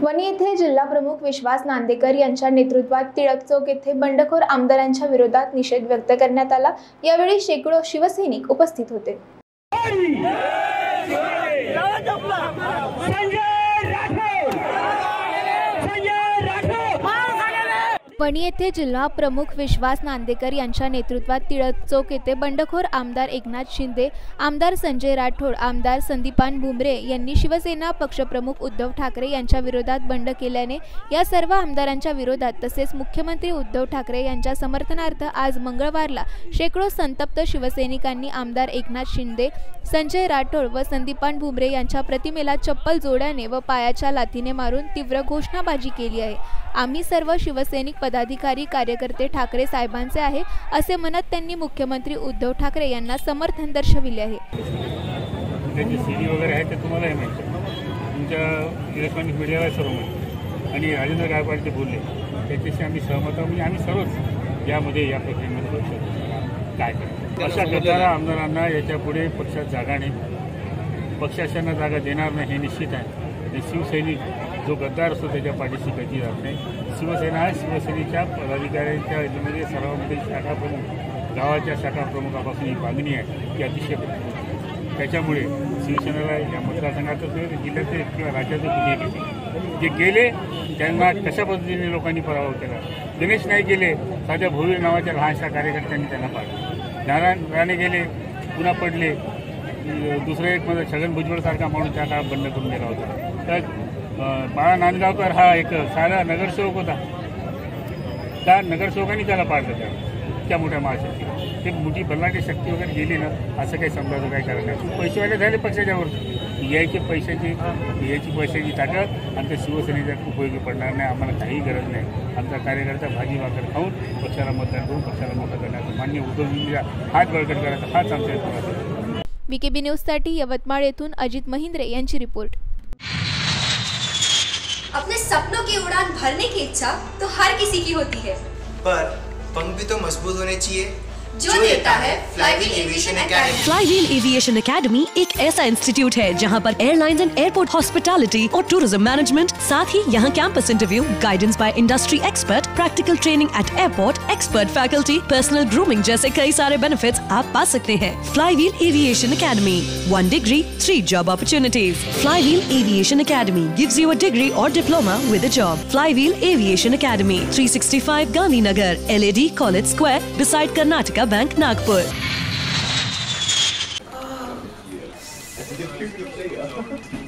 वणी येथे जिल्हा प्रमुख विश्वास नांदेकर यांच्या नेतृत्वात टिळक चौक येथे बंडखोर आमदारांच्या विरोधात निषेध व्यक्त करण्यात आला। यावेळी शेकडो शिवसैनिक उपस्थित होते। वणी येथे जिल्हा प्रमुख विश्वास नांदेकर यांच्या नेतृत्वात टिळक चौक येथे बंडखोर आमदार एकनाथ शिंदे, आमदार संजय राठोड, आमदार संदीपान भुमरे यांनी शिवसेना पक्षप्रमुख उद्धव ठाकरे यांच्या विरोधात बंड केल्याने या सर्व आमदारांच्या विरोधात तसेच मुख्यमंत्री उद्धव ठाकरे यांच्या समर्थनार्थ आज मंगळवारला शेकडो संतप्त शिवसैनिकांनी आमदार एकनाथ शिंदे, संजय राठोड व संदीपान भुमरे यांच्या प्रतिमेला चप्पल जोड्याने व पायाच्या लाथीने मारून तीव्र घोषणाबाजी केली आहे। आम्ही सर्व शिवसैनिक पदाधिकारी कार्यकर्ते ठाकरे साहेबांचे आहे असे म्हणत त्यांनी मुख्यमंत्री उद्धव ठाकरे यांना समर्थन दर्शविले आहे। त्याची सीडी वगैरे आहे ते तुम्हाला हे माहिती आहे, तुमच्या इलेक्ट्रॉनिक मीडियाला सर्व माहिती आणि राजेंद्र गायकवाड ते बोलले त्याच्याशी आम्ही सहमत आहोत। म्हणजे आम्ही सर्वच यामध्ये या प्रक्रियेमध्ये पक्षात काय करतो अशा गद्दार आमदारांना याच्यापुढे पक्षात जागा नाही, पक्षाशांना जागा देणार नाही हे निश्चित आहे। शिवसैनिक जो गद्दार असतो त्याच्या पाठीशी कधी जात नाही। शिवसेना शिवसेनेच्या पदाधिकाऱ्यांच्या याच्यामध्ये सर्वांमध्ये शाखा प्रमुख गावाच्या शाखा प्रमुखापासून ही मागणी आहे की अतिशय त्याच्यामुळे शिवसेनेला या मतदारसंघातच जिल्ह्याचे किंवा राज्याचे कुठे जे गेले त्यांना कशा पद्धतीने लोकांनी पराभव केला। गणेश नाही गेले, साध्या भोवीर नावाच्या लहानशा कार्यकर्त्यांनी त्यांना पाडलं। नारायण राणे गेले, पुन्हा पडले। दुसरं एक म्हणजे छगन भुजबळसारखा माणूस त्या काळात बंड करून गेला होता। तर बाळा नांदगावकर हा एक साधा नगरसेवक होता, त्या नगरसेवकांनी त्याला पाडलं त्या मोठ्या महाशक्तीला। ते मोठी बल्लाटी शक्ती वगैरे गेली ना असं काही समजायचं काही कारण नाही। पैसेवाले झाले पक्षाच्यावर, यायची पैशाची ताकद आणि त्या शिवसेनेच्या उपयोगी पडणार नाही। आम्हाला काही गरज नाही। आमचा कार्यकर्ता भाजी भाकर खाऊन पक्षाला मतदान करून पक्षाला मोठा करण्याचा मान्य उद्धवजींचा हात बळकट करायचा हाच आमचा हेतू आहे। VKB न्यूजसाठी यवतमाळ येथून अजित महिंद्रे यांची रिपोर्ट। अपने सपनों की उड़ान भरने की इच्छा तो हर किसी की होती है, पर पंख भी तो मजबूत होने चाहिए जो देता है flywheel aviation academy. Flywheel aviation academy एक ऐसा इंस्टीट्यूट है जहां पर एयरलाइंस एंड एयरपोर्ट हॉस्पिटैलिटी और टूरिज्म मैनेजमेंट, साथ ही यहां campus interview, guidance by industry expert, practical training at airport, expert faculty, personal grooming जैसे कई सारे बेनिफिट्स आप पा सकते हैं। Flywheel aviation academy, 1 degree, 3 job opportunities। Flywheel aviation academy gives you a degree or diploma with a job। Flywheel aviation academy, 365 Gandhinagar, LAD College Square, beside Karnataka bank, Nagpur.